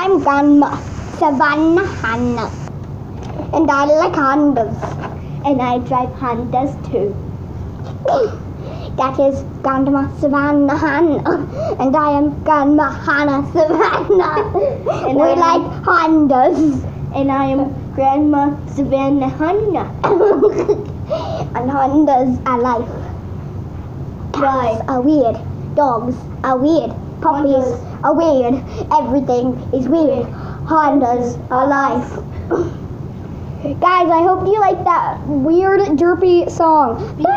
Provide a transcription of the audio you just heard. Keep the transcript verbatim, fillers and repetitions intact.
I'm Grandma Savannah Hannah, and I like Hondas, and I drive Hondas too. That is Grandma Savannah Hannah, and I am Grandma Hannah Savannah. And we I like am, Hondas, and I am Grandma Savannah Hannah. And Hondas are life. Cats are weird. Dogs are weird. Puppies Hondas are weird. Everything is weird. Hondas are life. Guys, I hope you like that weird, derpy song.